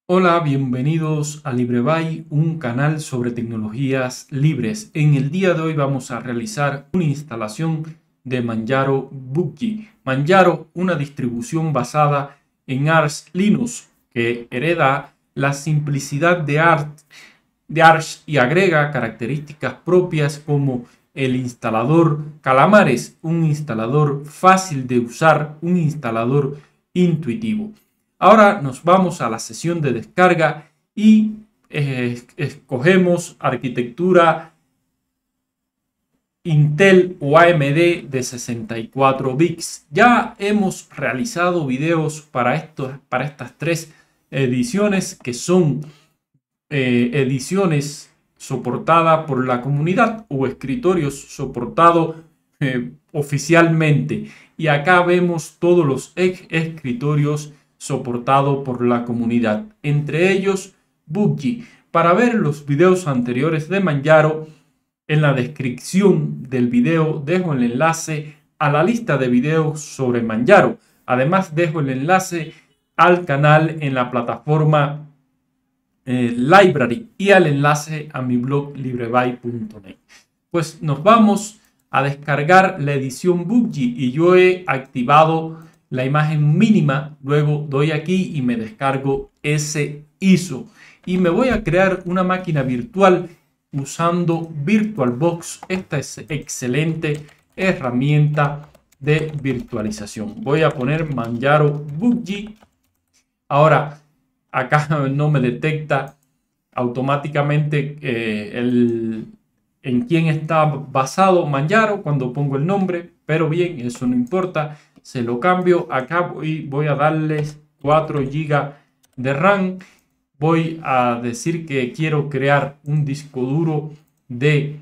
Hola, bienvenidos a LibreBay, un canal sobre tecnologías libres. En el día de hoy vamos a realizar una instalación de Manjaro Budgie. Manjaro, una distribución basada en Arch Linux que hereda la simplicidad de Arch y agrega características propias como el instalador Calamares, un instalador fácil de usar, un instalador intuitivo. Ahora nos vamos a la sesión de descarga y escogemos arquitectura Intel o AMD de 64 bits. Ya hemos realizado videos para estas tres ediciones que son ediciones soportadas por la comunidad o escritorios soportados oficialmente. Y acá vemos todos los escritorios soportado por la comunidad, entre ellos Budgie. Para ver los videos anteriores de Manjaro, en la descripción del video dejo el enlace a la lista de videos sobre Manjaro. Además dejo el enlace al canal en la plataforma Library y al enlace a mi blog libreby.net. Pues nos vamos a descargar la edición Budgie y yo he activado la imagen mínima, luego doy aquí y me descargo ese ISO y me voy a crear una máquina virtual usando VirtualBox. Esta es excelente herramienta de virtualización. Voy a poner Manjaro Budgie. Ahora acá no me detecta automáticamente en quién está basado Manjaro cuando pongo el nombre, pero bien, eso no importa. Se lo cambio acá, voy a darles 4 GB de RAM. Voy a decir que quiero crear un disco duro de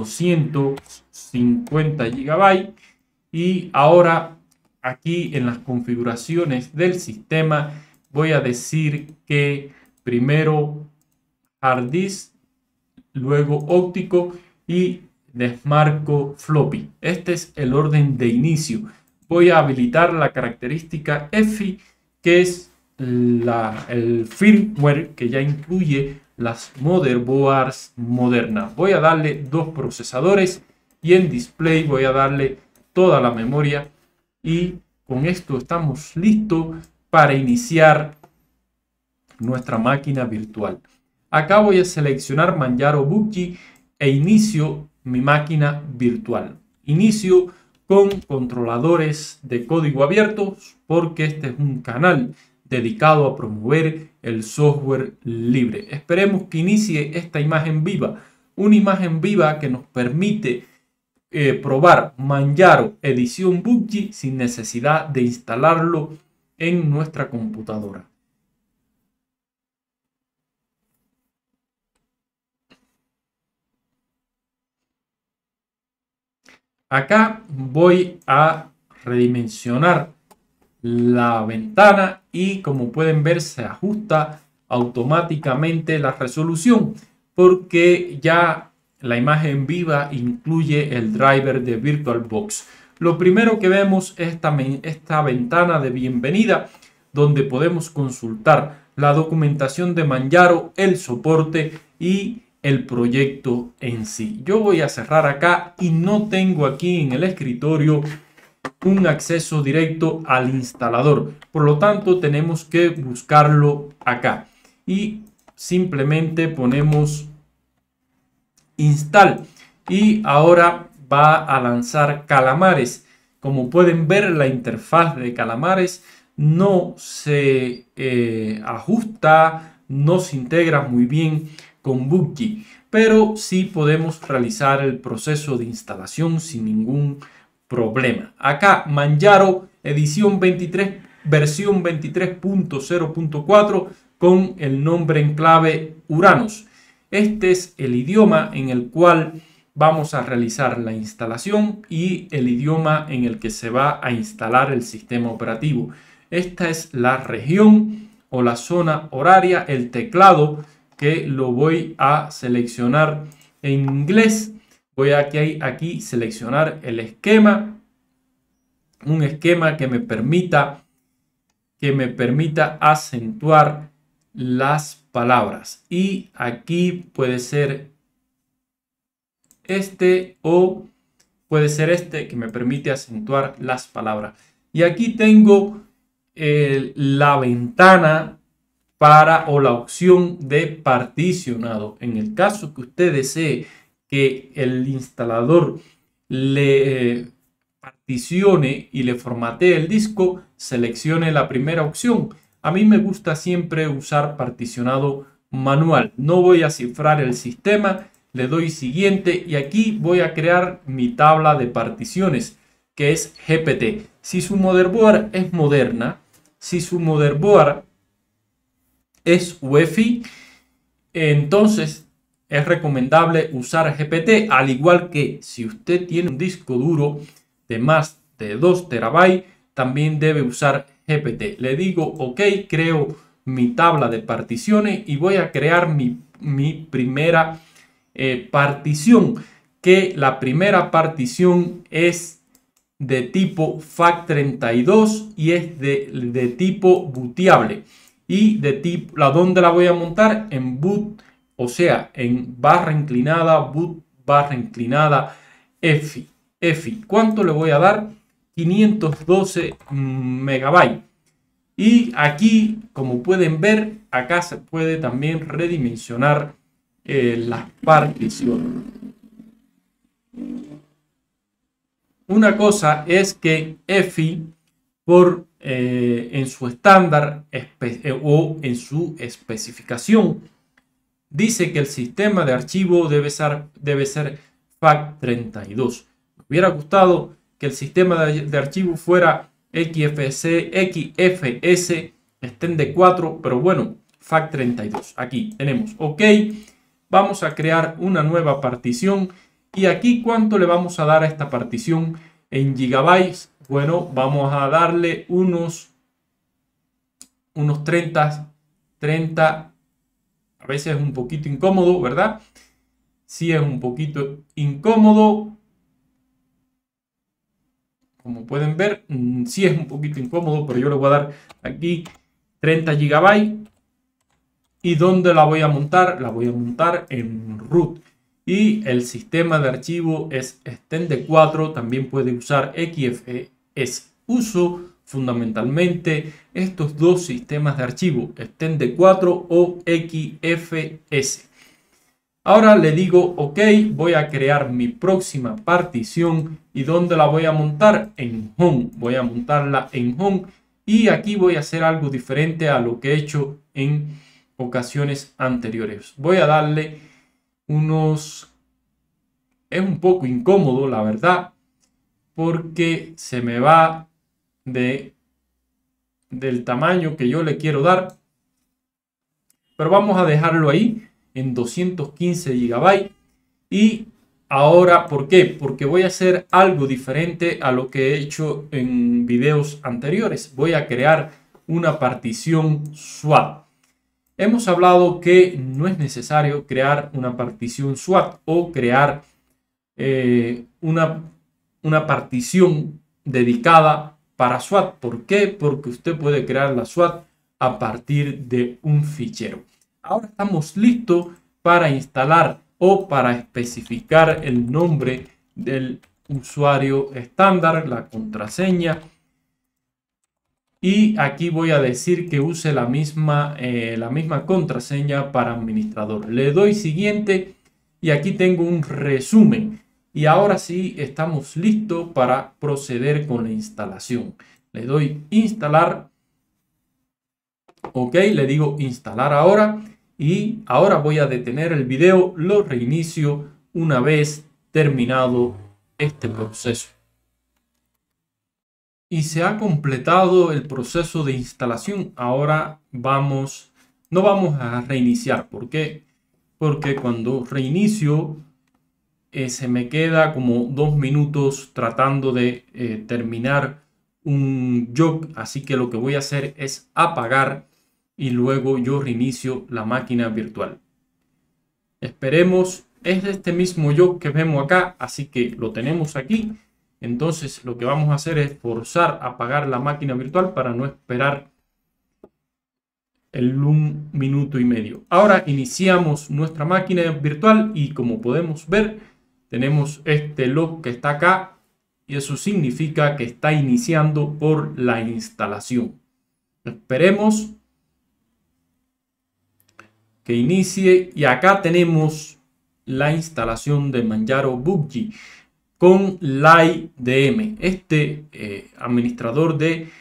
250 GB. Y ahora aquí en las configuraciones del sistema voy a decir que primero hard disk, luego óptico y desmarco floppy. Este es el orden de inicio. Voy a habilitar la característica EFI, que es el firmware que ya incluye las motherboards modernas. Voy a darle 2 procesadores y en display voy a darle toda la memoria y con esto estamos listos para iniciar nuestra máquina virtual. Acá voy a seleccionar Manjaro Budgie e inicio mi máquina virtual. Inicio con controladores de código abierto porque este es un canal dedicado a promover el software libre. Esperemos que inicie esta imagen viva, una imagen viva que nos permite probar Manjaro edición Budgie sin necesidad de instalarlo en nuestra computadora. Acá voy a redimensionar la ventana y como pueden ver se ajusta automáticamente la resolución porque ya la imagen viva incluye el driver de VirtualBox. Lo primero que vemos es esta ventana de bienvenida donde podemos consultar la documentación de Manjaro, el soporte y el proyecto en sí. Yo voy a cerrar acá y no tengo aquí en el escritorio un acceso directo al instalador. Por lo tanto, tenemos que buscarlo acá y simplemente ponemos install y ahora va a lanzar Calamares. Como pueden ver, la interfaz de Calamares no se ajusta, no se integra muy bien con Budgie, pero sí podemos realizar el proceso de instalación sin ningún problema. Acá Manjaro edición 23, versión 23.0.4 con el nombre en clave Uranus. Este es el idioma en el cual vamos a realizar la instalación y el idioma en el que se va a instalar el sistema operativo. Esta es la región o la zona horaria, el teclado que lo voy a seleccionar en inglés. Voy aquí seleccionar el esquema, un esquema que me permita acentuar las palabras. Y aquí puede ser este o puede ser este que me permite acentuar las palabras. Y aquí tengo la ventana o la opción de particionado. En el caso que usted desee que el instalador le particione y le formatee el disco, seleccione la primera opción. A mí me gusta siempre usar particionado manual. No voy a cifrar el sistema, le doy siguiente y aquí voy a crear mi tabla de particiones, que es GPT. Si su motherboard es moderna, si su motherboard es UEFI, entonces es recomendable usar GPT, al igual que si usted tiene un disco duro de más de 2 terabytes, también debe usar GPT. Le digo OK, creo mi tabla de particiones y voy a crear mi primera partición, que la primera partición es de tipo FAT32 y es de tipo booteable. Y de tipo, ¿dónde la voy a montar? En boot, o sea, en barra inclinada, boot, barra inclinada, EFI. ¿Cuánto le voy a dar? 512 megabytes. Y aquí, como pueden ver, acá se puede también redimensionar las particiones. Una cosa es que EFI en su estándar o en su especificación dice que el sistema de archivo debe ser FAT32. Me hubiera gustado que el sistema de archivo fuera XFS Extended 4, pero bueno, FAT32. Aquí tenemos OK. Vamos a crear una nueva partición. Y aquí, ¿cuánto le vamos a dar a esta partición en gigabytes? Bueno, vamos a darle unos 30. A veces es un poquito incómodo, ¿verdad? Sí es un poquito incómodo. Como pueden ver, sí es un poquito incómodo, pero yo le voy a dar aquí 30 gigabytes. ¿Y dónde la voy a montar? La voy a montar en root. Y el sistema de archivo es Extended 4. También puede usar XFS. Uso fundamentalmente estos dos sistemas de archivo, Extended 4 o XFS. Ahora le digo OK, voy a crear mi próxima partición. ¿Y dónde la voy a montar? En Home. Voy a montarla en Home. Y aquí voy a hacer algo diferente a lo que he hecho en ocasiones anteriores. Voy a darle es un poco incómodo, la verdad, porque se me va del tamaño que yo le quiero dar. Pero vamos a dejarlo ahí en 215 GB. Y ahora, ¿por qué? Porque voy a hacer algo diferente a lo que he hecho en videos anteriores. Voy a crear una partición SWAT. Hemos hablado que no es necesario crear una partición SWAT o crear una partición dedicada para SWAT. ¿Por qué? Porque usted puede crear la SWAT a partir de un fichero. Ahora estamos listos para instalar o para especificar el nombre del usuario estándar, la contraseña. Y aquí voy a decir que use la misma contraseña para administrador. Le doy siguiente y aquí tengo un resumen. Y ahora sí estamos listos para proceder con la instalación. Le doy instalar. OK, le digo instalar ahora. Y ahora voy a detener el video. Lo reinicio una vez terminado este proceso. Y se ha completado el proceso de instalación. Ahora no vamos a reiniciar. ¿Por qué? Porque cuando reinicio se me queda como 2 minutos tratando de terminar un job. Así que lo que voy a hacer es apagar y luego yo reinicio la máquina virtual. Esperemos, es este mismo job que vemos acá, así que lo tenemos aquí. Entonces lo que vamos a hacer es forzar a apagar la máquina virtual para no esperar el 1 minuto y medio. Ahora iniciamos nuestra máquina virtual y como podemos ver, tenemos este log que está acá y eso significa que está iniciando por la instalación. Esperemos que inicie y acá tenemos la instalación de Manjaro Buggy con LightDM, este administrador de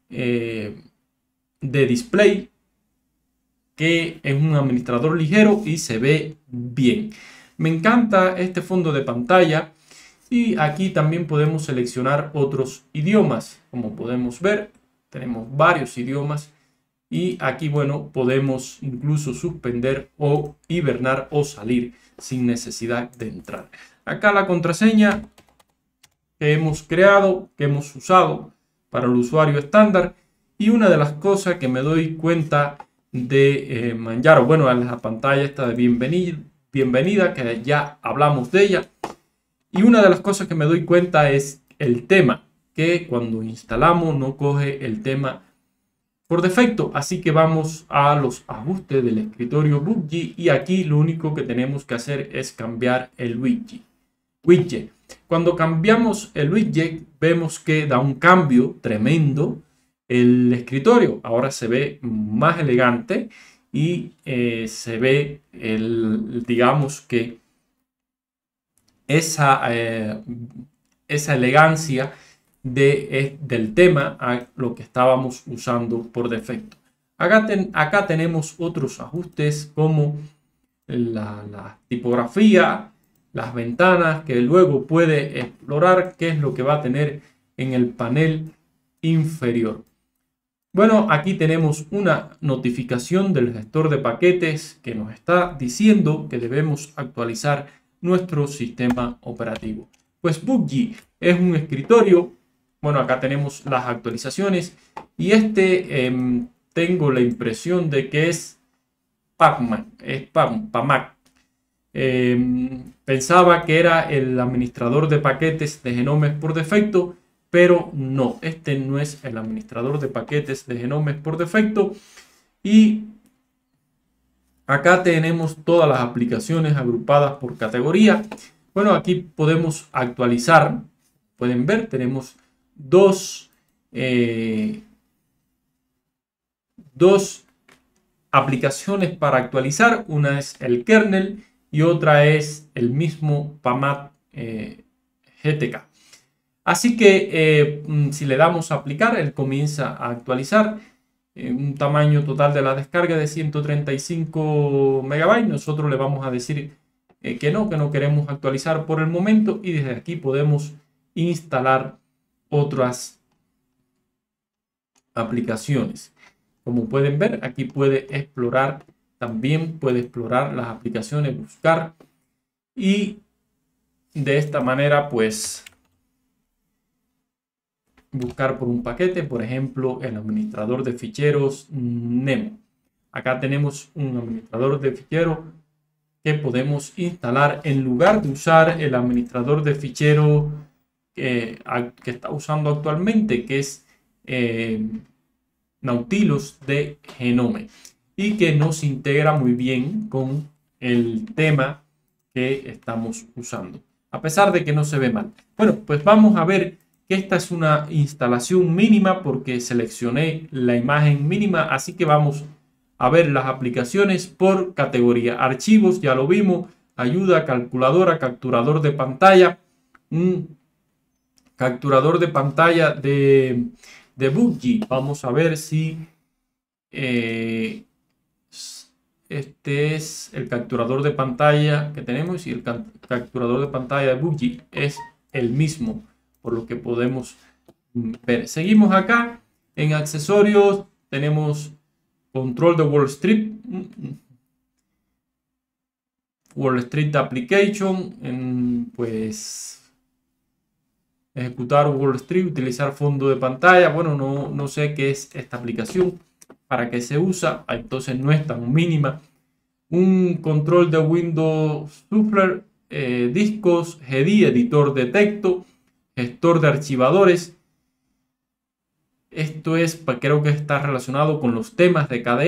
display, que es un administrador ligero y se ve bien. Me encanta este fondo de pantalla y aquí también podemos seleccionar otros idiomas. Como podemos ver, tenemos varios idiomas y aquí, bueno, podemos incluso suspender o hibernar o salir sin necesidad de entrar. Acá la contraseña que hemos creado, que hemos usado para el usuario estándar. Y una de las cosas que me doy cuenta de Manjaro, bueno, en la pantalla está de bienvenida, que ya hablamos de ella. Y una de las cosas que me doy cuenta es el tema, que cuando instalamos no coge el tema por defecto. Así que vamos a los ajustes del escritorio Buggy y aquí lo único que tenemos que hacer es cambiar el widget. Cuando cambiamos el widget vemos que da un cambio tremendo el escritorio. Ahora se ve más elegante y se ve digamos que esa elegancia del tema a lo que estábamos usando por defecto. Acá tenemos otros ajustes como la tipografía, las ventanas, que luego puede explorar qué es lo que va a tener en el panel inferior. Bueno, aquí tenemos una notificación del gestor de paquetes que nos está diciendo que debemos actualizar nuestro sistema operativo. Pues Buggy es un escritorio. Bueno, acá tenemos las actualizaciones y tengo la impresión de que es PAMAC. Pensaba que era el administrador de paquetes de Genome por defecto, pero no, este no es el administrador de paquetes de Genome por defecto. Y acá tenemos todas las aplicaciones agrupadas por categoría. Bueno, aquí podemos actualizar. Pueden ver, tenemos dos aplicaciones para actualizar. Una es el kernel y otra es el mismo PAMAC GTK. Así que si le damos a aplicar, él comienza a actualizar. Un tamaño total de la descarga de 135 megabytes. Nosotros le vamos a decir que no queremos actualizar por el momento y desde aquí podemos instalar otras aplicaciones. Como pueden ver, aquí puede explorar, también puede explorar las aplicaciones, buscar y de esta manera pues buscar por un paquete, por ejemplo, el administrador de ficheros Nemo. Acá tenemos un administrador de ficheros que podemos instalar en lugar de usar el administrador de ficheros que está usando actualmente, que es Nautilus de Genome y que no se integra muy bien con el tema que estamos usando, a pesar de que no se ve mal. Bueno, pues vamos a ver que esta es una instalación mínima porque seleccioné la imagen mínima, así que vamos a ver las aplicaciones por categoría. Archivos, ya lo vimos, ayuda, calculadora, capturador de pantalla, un capturador de pantalla de Buggy. Vamos a ver si este es el capturador de pantalla que tenemos y el capturador de pantalla de Buggy es el mismo, por lo que podemos ver. Seguimos acá en accesorios, tenemos control de Wall Street Application, pues ejecutar Wall Street, utilizar fondo de pantalla. Bueno, no sé qué es esta aplicación, para qué se usa, entonces no es tan mínima. Un control de Windows Shuffler, discos, GD, editor de texto, gestor de archivadores. Esto es, creo que está relacionado con los temas de KDE.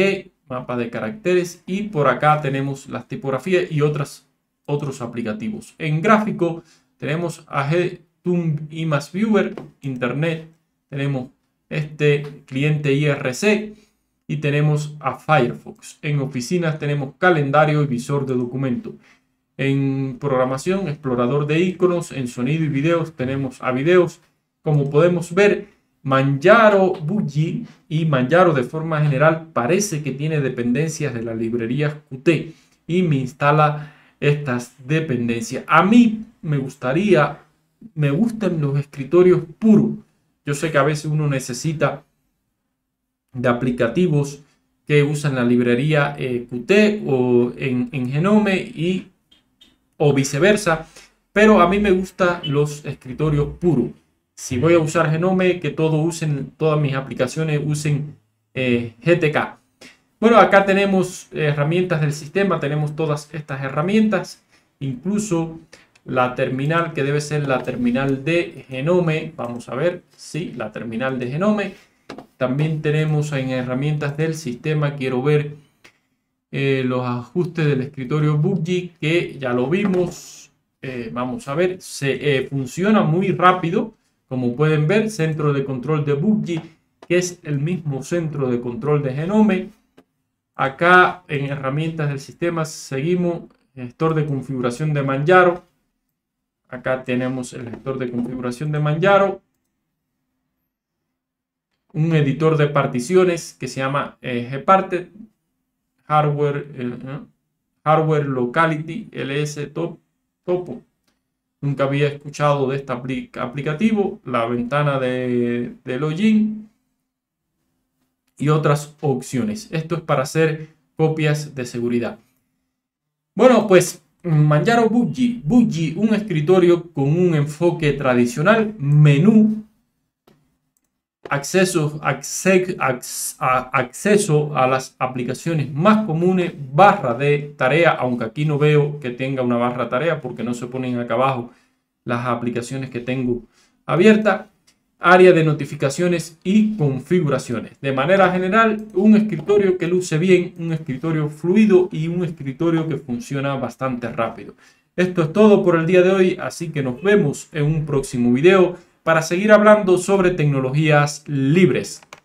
mapa de caracteres, y por acá tenemos las tipografías y otros aplicativos. En gráfico tenemos a GToon Image Viewer, internet, tenemos este cliente IRC y tenemos a Firefox. En oficinas tenemos calendario y visor de documento. En programación, explorador de iconos. En sonido y videos tenemos a videos. Como podemos ver, Manjaro Budgie y Manjaro de forma general parece que tiene dependencias de las librerías Qt y me instala estas dependencias. A mí me gustan los escritorios puros. Yo sé que a veces uno necesita de aplicativos que usan la librería Qt o en Genome o viceversa, pero a mí me gustan los escritorios puros. Si voy a usar Genome, que todas mis aplicaciones usen GTK. Bueno, acá tenemos herramientas del sistema, tenemos todas estas herramientas, incluso la terminal que debe ser la terminal de Genome. Vamos a ver, sí, la terminal de Genome. También tenemos en herramientas del sistema, quiero ver los ajustes del escritorio Budgie, que ya lo vimos. Vamos a ver, funciona muy rápido. Como pueden ver, centro de control de Budgie, que es el mismo centro de control de Genome. Acá en herramientas del sistema seguimos gestor de configuración de Manjaro. Acá tenemos el gestor de configuración de Manjaro. Un editor de particiones que se llama Gparted. Hardware Locality LS Topo. Nunca había escuchado de este aplicativo. La ventana de login y otras opciones. Esto es para hacer copias de seguridad. Bueno, pues Manjaro Budgie. Budgie, un escritorio con un enfoque tradicional, menú, acceso a las aplicaciones más comunes, barra de tarea, aunque aquí no veo que tenga una barra tarea porque no se ponen acá abajo las aplicaciones que tengo abiertas, área de notificaciones y configuraciones. De manera general, un escritorio que luce bien, un escritorio fluido y un escritorio que funciona bastante rápido. Esto es todo por el día de hoy, así que nos vemos en un próximo video para seguir hablando sobre tecnologías libres.